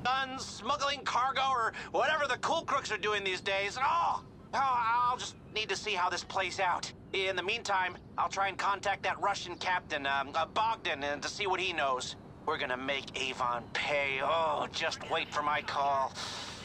guns, smuggling cargo, or whatever the cool crooks are doing these days. I'll just need to see how this plays out. In the meantime, I'll try and contact that Russian captain, Bogdan, to see what he knows. We're gonna make Avon pay. Oh, just wait for my call.